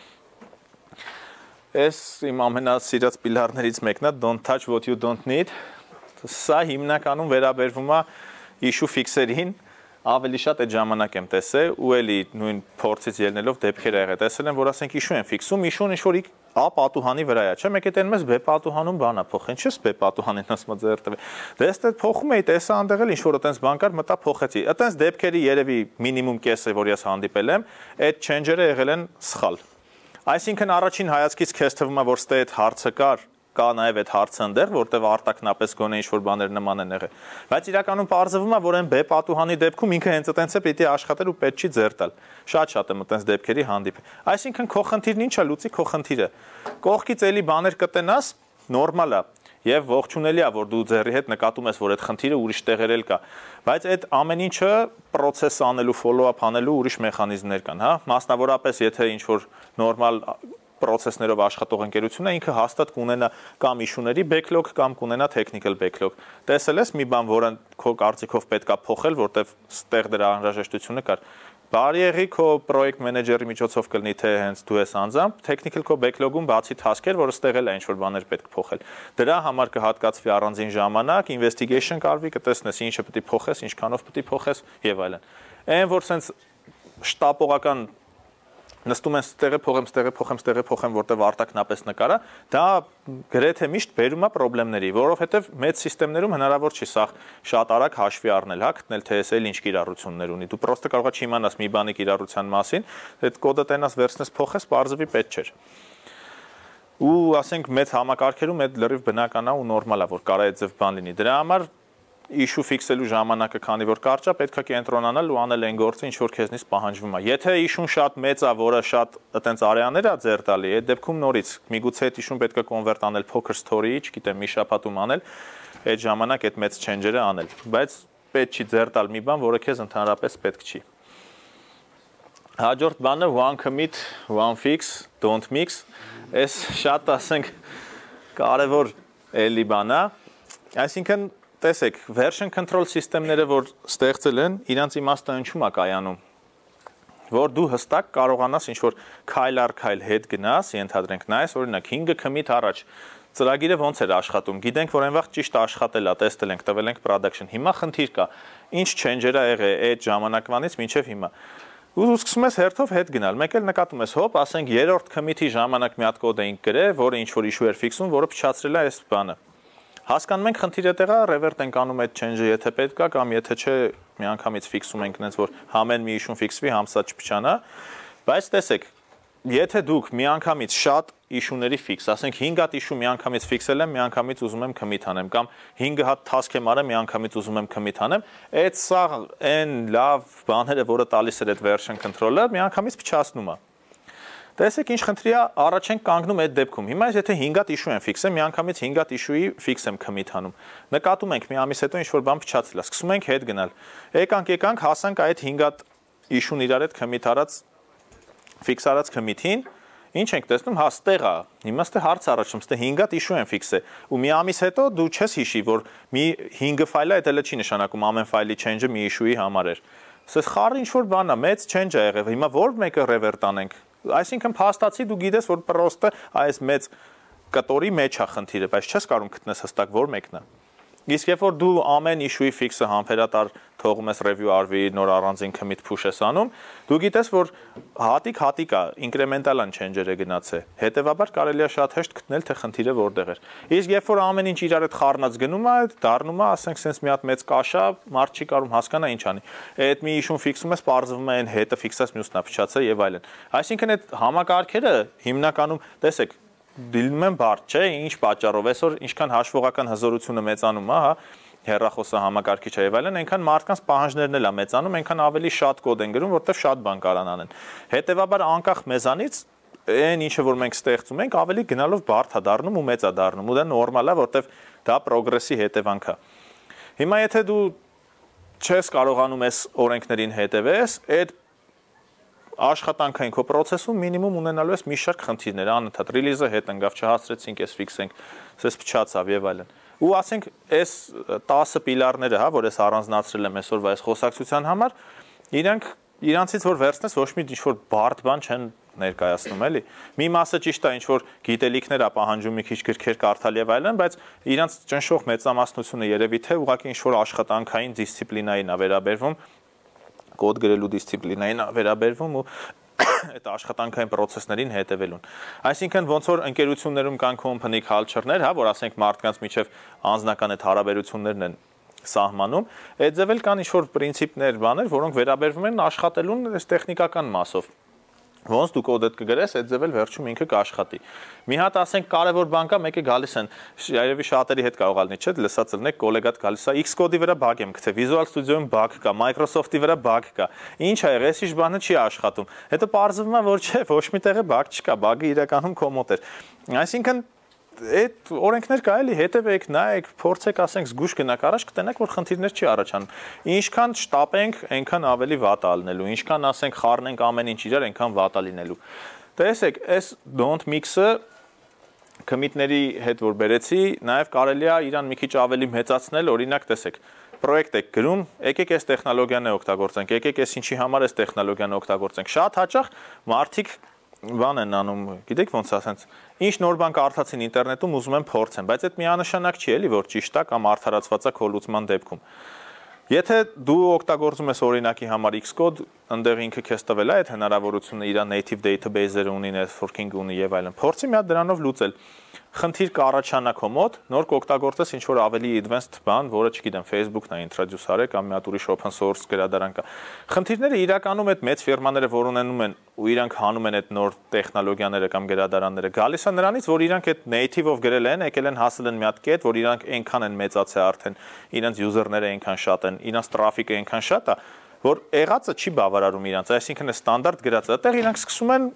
Այս իմ ամենասիրած պիլարներից մեկն է, don't touch what you don't need։ Սա հիմնականում վերաբերվում է issue fix-երին, ավելի շատ այդ ժամանակ եմ տեսել ու էլի նույն փորձից ելնելով դեպքեր ա եղել, տեսել եմ, որ ասենք issue են ֆիքսում, issue-ն ինչ-որ A պատուհանի վրա է, չէ՞, մեկ է տենում ես B պատուհանում բան է փոխեն, չես B պատուհանին ասում ձեր տվե։ Դե այստեղ փոխում էի, տեսա անդեղ էլ ինչ-որ այտենց բան կար, մտա փոխեցի։ Այտենց դեպքերի երևի մինիմում կեսը, որ ես հանդիպել եմ, այդ change-երը եղել են սխալ։ Այսինքն առաջին հայացքից քեզ թվում է, որ ստե այդ հարցը կա նաև այդ հարցը ընդեղ, որտեղ արտակնապես գոնե ինչ-որ բաներ նման են եղել։ Բայց իրականում պարզվում է, որ այն B պատուհանի դեպքում ինքը հենց այտենց է պիտի աշխատել ու պետք չի ձեռ տալ։ Շատ եմ այտենց դեպքերի հանդիպել։ Այսինքն քո խնդիրն ի՞նչ է, լուծի քո խնդիրը։ Կողքից էլի բաներ կտենաս, նորմալ է։ Եվ ողջունելի է, որ դու ձեռի հետ նկատում ես, որ այդ խնդիրը ուրիշ տեղեր էլ կա, բայց այդ ամեն ինչը process անելու, follow-up անելու ուրիշ մեխանիզմներ կան, հա, մասնավորապես եթե ինչ-որ նորմալ process-ներով աշխատող ընկերությունը ինքը հաստատ կունենա կամ issue-ների backlog կամ կունենա technical backlog։ Տեսել ես մի բան, որը քո կարծիքով պետք է փոխել, որտեվ ստեղ դրա անհրաժեշտությունը կար։ Բարի եղի քո project manager-ի միջոցով կլինի թե հենց դու ես անձամբ, technical քո backlog-ում բացի task-եր, որը ստեղել է ինչ-որ բաներ պետք փոխել։ Դրա համար կհատկացվի առանձին ժամանակ, investigation կարվի, կտեսնես ինչը պետք է փոխես, ինչքանով պետք է փոխես եւ այլն։ Այն որ սենց շտապողական նստում են ստեղը փոխեմ, որտեղ արտակն ապես նկարա, դա գրեթե միշտ բերում է խնդիրների, որովհետև մեծ համակարգերում հնարավոր չի սա շատ արագ հաշվի առնել, հա, գտնել թե էս էլ ինչ կիրառություններ ունի։ Դու պրոստը կարող ես չիմանաս մի բանի կիրառության մասին, այդ կոդը տենաս վերցնես փոխես, բարձվի պետք չէր։ Ու ասենք մեծ համակարգերում այդ լրիվ բնական է ու նորմալ է, որ կարա այդ ձև բան լինի։ Դրա համար issue ֆիքսելու ժամանակը, քանի որ կարճ է, պետք է կենտրոնանալ ու անել այն գործը, ինչ որ քեզնից պահանջվում է։ Եթե issue-ն շատ մեծ է, որը շատ այտենց արեաներ է ձեռ տալի, այդ դեպքում նորից միգուցե այդ issue-ն պետք է կոնվերտ անել փոքր story, չգիտեմ, մի շաբաթում անել, այդ ժամանակ այդ մեծ change-երը անել։ Բայց պետք չի ձեռ տալ մի բան, որը քեզ ընդհանրապես պետք չի։ Հաջորդ բանը one commit, one fix, don't mix։ Այս շատ ասենք կարևոր էլի բան է։ Այսինքն տեսեք, version control system-ները, որ ստեղծել են, իրանց իմաստը ինչու՞մ է կայանում, որ դու հստակ կարողանաս ինչ-որ քայլ առ քայլ հետ գնաս, ենթադրենք նայես, օրինակ 5 commit առաջ ծրագիրը ոնց էր աշխատում, գիտենք, որ այն վաղ ճիշտ աշխատել է, տեսել ենք, տվել ենք production, հիմա խնդիր կա, ինչ change-եր ա եղել այդ ժամանակվանից մինչև հիմա։ Ու սկսում ես հերթով հետ գնալ, մեկ էլ նկատում ես, հոп, ասենք երրորդ commit-ի ժամանակ մի հատ կոդ էինք գրել, որը ինչ-որ issue էր ֆիքսում, որը փչացրել է այս բանը։ Հասկանում ենք խնդիրը տեղա, revert ենք անում այդ change-ը, եթե պետք է, կամ եթե չէ, միանգամից ֆիքսում ենք այնպես, որ համեն մի issue ֆիքսվի, համսա չփչանա, բայց տեսեք, եթե դուք միանգամից շատ issue-ների ֆիքս, ասենք 5 հատ issue միանգամից ֆիքսել եմ, միանգամից ուզում եմ commit անեմ, կամ 5 հատ task եմ արել, միանգամից ուզում եմ commit անեմ, այդ սա այն լավ բաները, որը տալիս էր այդ version control-ը, միանգամից փչացնում է։ Տեսեք ինչ խնդրի է, առաջ ենք կանգնում այդ դեպքում։ Հիմա եթե 5 հատ issue եմ ֆիքսեմ, միանգամից 5 հատ issue-ի ֆիքս եմ commit անում։ Նկատում ենք մի ամիս հետո ինչ-որ բան փչացել է, սկսում ենք հետ գնալ։ Եկանք, հասանք այդ 5 հատ issue-ն իրար հետ commit արած ֆիքս արած commit-ին, ինչ ենք տեսնում, հա ստեղ է։ Հիմա ստե հարց առաջում, ստե 5 հատ issue եմ ֆիքսել։ Ու մի ամիս հետո դու չես հիշի, որ մի 5 ֆայլը այդ էլ չի նշանակում ամեն ֆայլի change-ը մի issue-ի համար էր։ Սա խառը ինչ-որ բան է, մեծ change է եղել։ Հիմա որ մեկը revert անենք։ Այսինքն փաստացի դու գիտես, որ պրոստը այս մեծ կտորի մեջ է խնդիրը, բայց չես կարող գտնես հստակ որ մեկն է։ Իսկ երբ որ դու ամեն issue-ի ֆիքսը համբերատար թողում ես review արվի, նոր առանձին commit push ես անում, դու գիտես, որ հատիկ է, incremental են change-երը գնացել։ Հետևաբար կարելի է շատ հեշտ գտնել, թե խնդիրը որտեղ էր։ Իսկ երբ որ ամեն ինչ իրար հետ խառնած գնում է, դառնում է, ասենք, sense մի հատ մեծ կաշա, մարդ չի կարող հասկանա ինչ անի։ Այդ մի issue-ն ֆիքսում ես, պարզվում է այն հետը ֆիքսած մյուսն է փչացել եւ այլն։ Այսինքն այդ համակարգերը հիմնականում, տեսեք, դիլնում են բարդ, չէ՞, ինչ պատճառով այսօր ինչքան հաշվողական հզորությունը մեծանում է, հա, հեռախոսը համակարգիչ է եւ այլն, այնքան մարդկանց պահանջներն էլ է մեծանում, այնքան ավելի շատ կոդ են գրում, որտեղ շատ բան կարան անեն։ Հետևաբար անկախ մեզանից այն ինչը որ մենք ստեղծում ենք, ավելի գնալով բարդ է դառնում ու մեծ է դառնում, ու դա նորմալ է, որտեղ դա պրոգրեսի հետևանք է։ Հիմա եթե դու չես կարողանում այս օրենքներին հետևես, այդ աշխատանքային քո process-ում մինիմում ունենալու ես մի շարք խնդիրներ, անընդհատ ռիլիզը հետ ընկավ, չհասցրեցինք, էս ֆիքսենք, սես փչացավ եւ այլն։ Ու ասենք, այս 10 պիլարները, հա, որ ես առանձնացրել եմ այսօրվա այս խոսակցության համար, իրանցից որ վերցնես ոչ մի ինչ-որ բարդ բան չեն ներկայացնում, էլի։ Մի մասը ճիշտ է, ինչ-որ գիտելիքներ է պահանջում մի քիչ գրքեր կարդալ եւ այլն, բայց իրանց ճնշող մեծամասնությունը երևի թե ուղղակի ինչ-որ աշխատանքային դիսցիպլինային է վերաբերվում, կոդ գրելու դիսցիպլինային վերաբերվում ու այդ աշխատանքային process-ներին հետևելուն։ Այսինքն ոնց որ ընկերություններում կան company culture-ներ, հա, որ ասենք մարդկանց միջև անձնական այդ հարաբերություններն են սահմանում, այդ ձև էլ կան ինչ-որ պրինցիպներ, բաներ, որոնք վերաբերվում են աշխատելուն այս տեխնիկական մասով։ Ոնց դու կոդդ կգրես, այդ ձև էլ վերջում ինքը կաշխատի։ Մի հատ ասենք կարևոր բան կա, մեկը գալիս են, երևի շատերի հետ կարող ալնի, չէ՞, լսած ելնեք, գոլեգատ գալիս է, Xcode-ի վրա բագ եմ գտել, Visual Studio-ում բագ կա, Microsoft-ի վրա բագ կա։ Ինչ է եղել, այս բանը չի աշխատում։ Հետո պարզվում է, որ չէ, ոչ մի տեղ բագ չկա, բագը իրականում քո մոտ էր։ Այսինքն այդ օրենքներ կա էլի, հետևեք, նայեք, փորձեք, ասենք, զգուշ գնաք առաջ, կտենաք, որ խնդիրներ չի առաջանում։ Ինչքան շտապենք, այնքան ավելի վատ է լինելու, ինչքան ասենք խառնենք ամեն ինչ իրար, այնքան վատ է լինելու։ Տեսեք, այս don't mix-ը commit-ների հետ որ բերեցի, նաև կարելի է իրան մի քիչ ավելի մեծացնել, օրինակ, տեսեք, պրոյեկտ եք գրում, եկեք այս տեխնոլոգիան օգտագործենք, եկեք այս ինչի համար այս տեխնոլոգիան օգտագործենք։ Շատ հաճախ մարդիկ բան են անում, գիտեք ոնց ասենց, ինչ նոր բան կարդացին ինտերնետում ուզում են փորձեն, բայց այդ միանշանակ չի էլի, որ ճիշտ է կամ արդարացված է քո լուծման դեպքում։ Եթե դու օգտագործում ես օրինակի համար Xcode, այնտեղ ինքը քեզ տվել է այդ հնարավորությունը իր native database-երը ունի, networking ունի եւ այլն։ Փորձի մի հատ դրանով լուծել։ Խնդիր կառաջանա քո մոտ, նոր կօգտագործես ինչ որ ավելի advanced բան, որը չգիտեմ, Facebook-ն է introduce արել կամ մի հատ ուրիշ open source գրադարան կա։ Խնդիրները իրականում այդ մեծ ֆիրմաները, որ ունենում են ու իրանք հանում են այդ նոր տեխնոլոգիաները կամ գրադարանները, գալիս է նրանից, որ իրանք այդ native-ով գրել են, եկել են հասել են մի հատ կետ, որ իրանք այնքան են մեծացել արդեն, իրանք user-ները այնքան շատ են, իրանք traffic-ը այնքան շատ է, որ եղածը չի բավարարում իրանք, այսինքն է ստանդարտ գրածը, այդտեղ իրանք սկսում են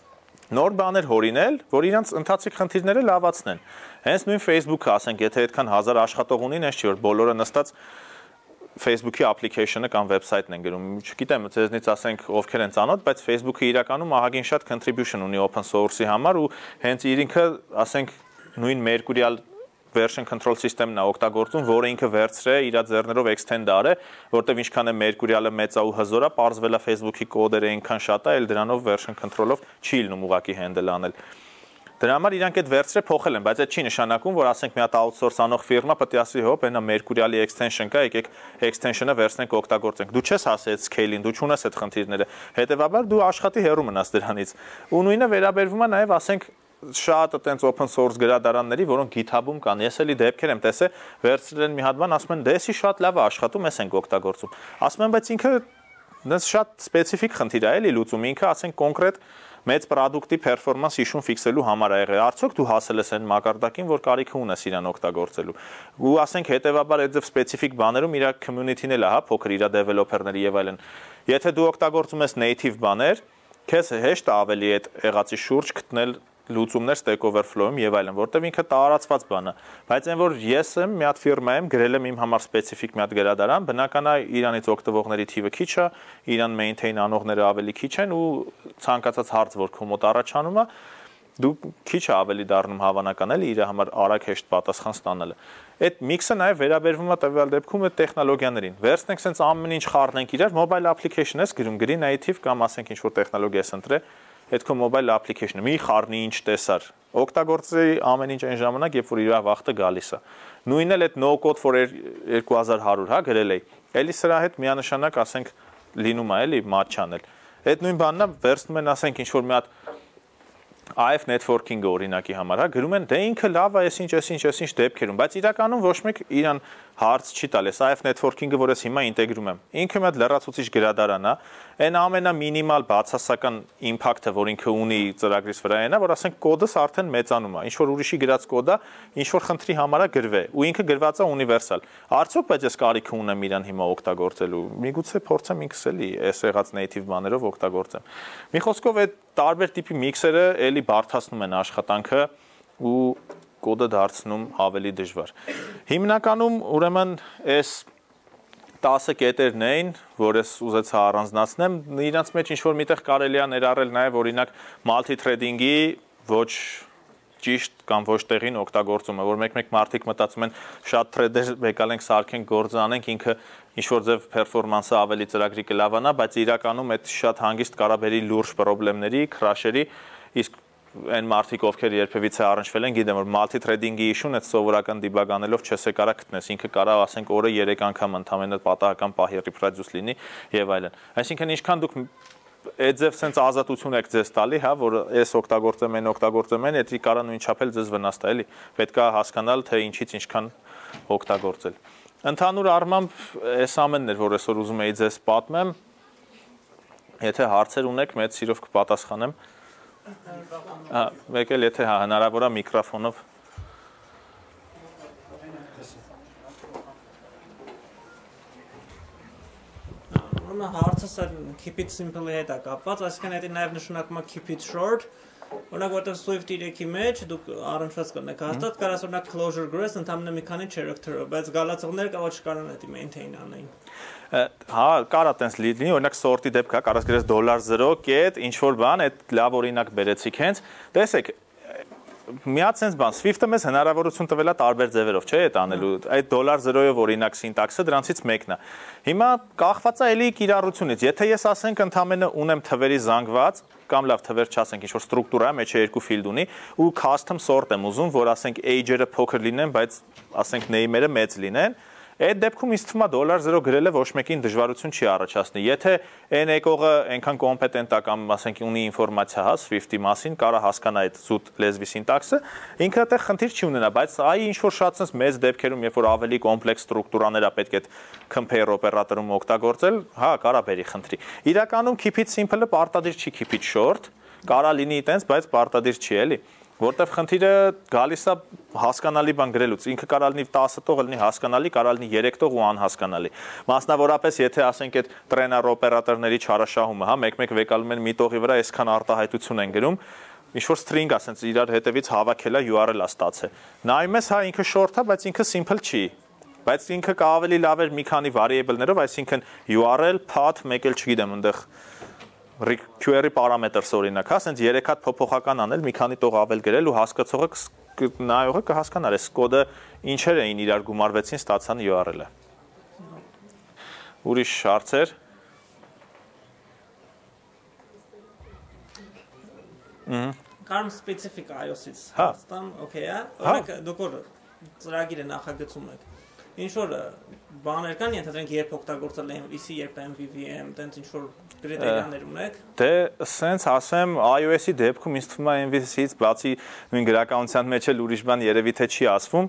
նոր բաներ հորինել, որ իրանց ընթացիկ խնդիրները լավացնեն։ Հենց նույն Facebook-ը, ասենք, եթե այդքան 1000 աշխատող ունին, այս չի որ բոլորը նստած Facebook-ի application-ը կամ website-ն են գրում։ Չգիտեմ, ձեզնից ասենք ովքեր են ծանոթ, բայց Facebook-ը իրականում ահագին շատ contribution ունի open source-ի համար ու հենց իր ինքը, ասենք, նույն Mercurial version control system-ն է օգտագործում, որը ինքը վերցրել իր ձեռներով extend արել, որտեվ ինչքան է Mercurial-ը մեծ է ու հզոր է, պարզվել է Facebook-ի կոդերը այնքան շատ է, այլ դրանով version control-ով չի լինում ուղղակի handle անել։ Դրա համար իրանք այդ վերցրել փոխել են, բայց այդ չի նշանակում, որ ասենք մի հատ outsource անող ֆիրմա պետք է ասի, հոп, այնա Mercurial-ի extension կա, եկեք extension-ը վերցնենք օգտագործենք։ Դու չես ասի այդ scale-ին, դու չունես այդ խնդիրները։ Հետևաբար դու աշխատի հեռու մնաս դրանից։ Ու նույնը վերաբերվում է նաև, ասենք, շատ այտենց open source գրադարանների, որոնք GitHub-ում կան։ Ես էլի դեպքեր եմ տեսել, վերցրել են մի հատ բան, ասում են, դեսի շատ լավ է աշխատում, ես ենք օգտագործում։ Ասում են, բայց ինքը դες շատ սպეციფიկ խնդիր է էլի լուծում, ինքը ասենք կոնկրետ մեծ product-ի performance issue ֆիքսելու համար է եղել։ Արդյոք դու հասել ես այն մակարդակին, որ կարիքը ունես իրան օգտագործելու։ Ու ասենք հետեւաբար այդ սպეციფიկ բաներում իր community-ն էլ է, հա, փոքր իր developer-ների եւ այլն։ Եթե դու օգտագործում ես native բաներ, քեզ հեշտ է ավելի այդ եղածի շուրջ գտնել լուծումներ Stack Overflow-ում եւ այլն, որտեւ ինքը տարածված բան է, բայց այն որ ես եմ մի հատ ֆիրմա եմ գրել եմ իմ համար սպეციფიկ մի հատ գրադարան, բնական է իրանից օգտվողների թիվը քիչ է, իրան maintain անողները ավելի քիչ են ու ցանկացած հարց որ քո մոտ առաջանում է, դու քիչ է ավելի դառնում հավանական էլի իր համար արագ հեշտ պատասխան ստանալը։ Այդ mix-ը նաև վերաբերվում է տվյալ դեպքում այդ տեխնոլոգիաներին։ Վերցնենք sense ամեն ինչ խառնենք իրար, mobile application ես գրում, գրի native կամ ասենք ինչ որ տեխնոլոգիա ես ընտրել, այդ քո mobile application-ը մի խառնի ինչ տեսար։ Օգտագործի ամեն ինչ այն ժամանակ, երբ որ իր վախտը գալիս է։ Նույնն էլ այդ no code for 2100, հա, գրել էի։ Էլի սրա հետ միանշանակ ասենք լինում է էլի match անել։ Այդ նույն բանն է վերցնում են ասենք ինչ որ մի հատ IF networking-ը օրինակի համար, հա, գրում են դե ինքը լավ է, այսինչ դեպքերում, բայց իրականում ոչ մեկ իրան հարց չի տալիս, IF networking-ը, որ ես հիմա ինտեգրում եմ։ Ինքը մի հատ լրացուցիչ գրադարան է, այն ամենամինիմալ բացասական impact-ը, որ ինքը ունի ծրագրից վրա այնա, որ ասենք կոդս արդեն մեծանում է, ինչ որ ուրիշի գրած կոդը, ինչ որ խնդրի համար է գրվել, ու ինքը գրված է ունիվերսալ։ Արդյոք բայց ես կարիք ունեմ իրան հիմա օգտագործելու։ Միգուցե փորձեմ ինքս էլի այս եղած native բաներով օգտագործեմ։ Մի խոսքով այդ տարբեր տիպի միքսերը էլի բարդացնում են աշխատանքը ու կոդը դարձնում ավելի դժվար։ Հիմնականում ուրեմն այս 10 կետերն էին, որ ես ուզեցա առանձնացնեմ, իրանց մեջ ինչ որ միտեղ կարելի է ներառել նաև օրինակ multi-threading-ի ոչ ճիշտ կամ ոչ տեղին օգտագործումը, որ մեկ-մեկ մարդիկ մտածում են շատ thread-եր եկալ ենք սարքենք գործ անենք, ինքը ինչ որ ձև performance-ը ավելի ծրագրի կլավանա, բայց իրականում այդ շատ հանգիստ կարաբերի լուրջ խնդիրների, crash-երի, իսկ այն մարդիկ ովքեր երբևիցե առնչվել են, գիտեմ որ multi-threading-ի issue-ն այդ սովորական debug անելով չես կարա գտնես, ինքը կարա ասենք օրը 3 անգամ ընդհանրապես պատահական պահի reproduce լինի եւ այլն։ Այսինքն ինչքան դուք այդ ձև sense ազատություն եք ձեզ տալի, հա, որ ես օգտագործեմ այն, դա կարա նույն չափել ձեզ վնաս տա, էլի։ Պետք է հասկանալ, թե ինչից ինչքան օգտագործել։ Ընդհանուր առմամբ այս ամենն էր, որ այսօր ուզում էի ձեզ պատմեմ։ Եթե հարցեր ունեք, մեծ սիրով կպատասխանեմ։ Մեկ էլ եթե հնարավոր է միկրոֆոնով։ Հարցը keep it simple-ի հետ է կապված, այսինքն դա նաև նշանակում է keep it short, օրինակ որտեղ Swift 3-ի մեջ դուք առնչված կնեք հաստատ կարաս օրինակ closure growth ընդհանրապես մի քանի character-ով, բայց գալացողները կարող չկարան դա maintain անեն։ Հա, կարա տենց լինի, օրինակ sort-ի դեպք է, կարաս գրես $0 get ինչ որ բան, այդ լավ օրինակ բերեցիք հենց։ Տեսեք, մի հատ sense բան, Swift-ը մեզ հնարավորություն տվել է տարբեր ձևերով, չէ՞, այդ անելու։ Այդ $0-ով օրինակ սինտաքսը դրանցից մեկն է։ Հիմա կախված է էլի կիրառությունից։ Եթե ես ասենք ընդամենը ունեմ թվերի զանգված, կամ լավ թվեր չասենք, ինչ որ ստրուկտուրա մեջ է երկու field ունի, ու custom sort եմ ուզում, որ ասենք age-երը փոքր լինեն, բայց ասենք name-երը մեծ լինեն, Այդ դեպքում ինձ թվում է $0 գրելը ոչ մեկին դժվարություն չի առաջացնի։ Եթե այն եկողը այնքան կոմպետենտ է կամ ասենք ունի ինֆորմացիա հա Swift-ի մասին, կարա հասկանա այդ զուտ լեզվի սինտաքսը, ինքը այդտեղ խնդիր չի ունենա, բայց այ ինչ որ շատ sense մեծ դեպքերում, երբ որ ավելի կոմպլեքս ստրուկտուրաներ է պետք է compare օպերատորում օգտագործել, հա, կարա բերի խնդրի։ Իրականում keep it simple-ը պարտադիր չի keep it short, կարա լինի այտենց, բայց պարտադիր չի էլի, որտեվ խնդիրը գալիս է հասկանալի բան գրելուց, ինքը կարա լինի 10 տող, լինի հասկանալի, կարա լինի 3 տող ու անհասկանալի։ Մասնավորապես, եթե ասենք այդ տրեյնար օպերատորների չարաշահումը, հա, մեկ-մեկ վեկալում են մի տողի վրա այսքան արտահայտություն են գրում, ինչ որ string է, ասենց իրար հետևից հավաքել է URL-ը ստացել։ Նայում ես, հա, ինքը short է, բայց ինքը simple չի։ Բայց ինքը ավելի լավ էր մի քանի variable-ներով, այսինքն URL, path, մեկ էլ չգիտեմ, այնտեղ query parameters օրինակ, հա, ասենց 3 հատ փոփոխական անել, մի քանի տող ավել գրել ու հասկացողը նայողը կհասկանար, այս կոդը ինչեր էին իրար գումարվեցին, ստացան URL-ը։ Ուրիշ հարցեր։ Կարմ specific iOS-ից հաստամ, okay, օրինակ դուք որ ծրագիրը նախագծում եք, ինչ որ բաներ կան, ենթադրենք երբ օգտագործել MVC, երբ MVVM, տենց ինչ որ կրիտերիաներ ունեք։ Դե, սենց ասեմ, iOS-ի դեպքում ինձ թվում է MVC-ից բացի նույն գրականության մեջ էլ ուրիշ բան երևի թե չի ասվում։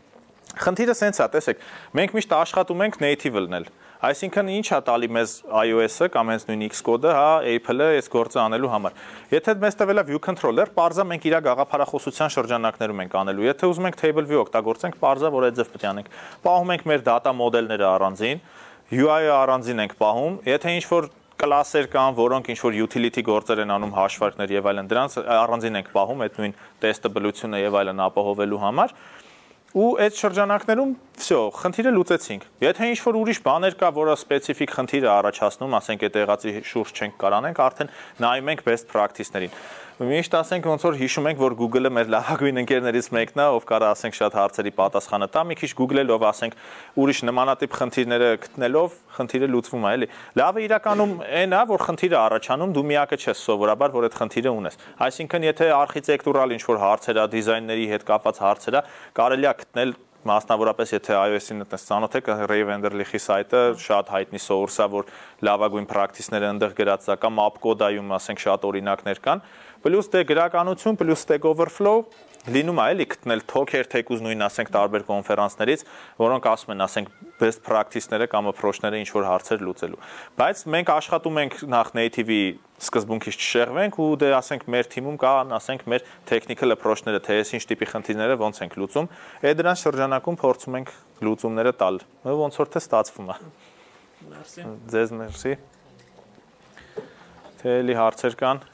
Խնդիրը սենց է, տեսեք, մենք միշտ աշխատում ենք native լնել։ Այսինքն ինչ է տալի մեզ iOS-ը կամ հենց նույն Xcode-ը, հա, Apple-ը այս գործը անելու համար։ Եթե մեզ տվել է view controller, parza մենք իր գաղափարախոսության շրջանակներում ենք անելու։ Եթե ուզում ենք table view օգտագործենք, parza որ այդ ձև պետք է անենք։ Պահում ենք մեր data մոդելները առանձին, UI-ը առանձին ենք պահում։ Եթե ինչ որ կլասեր կան, որոնք ինչ որ utility գործեր են անում, հաշվարկներ եւ այլն, դրանց առանձին ենք պահում այդ նույն testability-ը եւ այլն ապահովելու համար։ Ու այդ շրջանակներում վсё, խնդիրը լուծեցինք։ Եթե ինչ որ ուրիշ բաներ կա, որը սպეციფიկ խնդիր է առաջացնում, ասենք այդ եղածի շուրջ չենք կարանենք, արդեն նայում ենք best practice-ներին։ Միշտ ասենք ոնց որ հիշում ենք, որ Google-ը մեր լավագույն ընկերներից մեկն է, ով կարա ասենք շատ հարցերի պատասխանը տա, մի քիչ Google-ելով ասենք ուրիշ նմանատիպ խնդիրները գտնելով, խնդիրը լուծվում է, էլի։ Լավը իրականում այն է, որ խնդիրը առաջանում, դու միակը չես սովորաբար, որ այդ խնդիրը ունես։ Այսինքն, եթե արխիտեկտուրալ ինչ որ հարցեր է, դիզայների հետ կապված հարցեր է, կարելի է գտնել մասնավորապես եթե iOS-ին այդպես ծանոթ եք, Ray Wenderlich-ի սայթը շատ հայտնի source է, որ լավագույն practice-ները այնտեղ գրած է, կամ AppCode-ում ասենք շատ օրինակներ կան, պլյուս դե գրականություն, պլյուս Stack Overflow լինում է էլի գտնել Docker թեկուզ նույն ասենք տարբեր կոնֆերանսներից, որոնք ասում են ասենք best practice-ները կամ approach-ները ինչ որ հարցեր լուծելու։ Բայց մենք աշխատում ենք նախ native-ի սկզբունքից չշեղվենք ու դե ասենք մեր թիմում կան ասենք մեր technical approach-ները, թե այս ինչ տիպի խնդիրները ոնց ենք լուծում, այդ դրանց շրջանակում փորձում ենք լուծումները տալ։ Ոնց որ թե ստացվում է։ Մերսի։ Ձեզ մերսի։ Թե էլի հարցեր կան։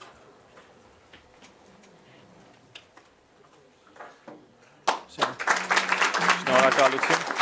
Շնորհակալություն։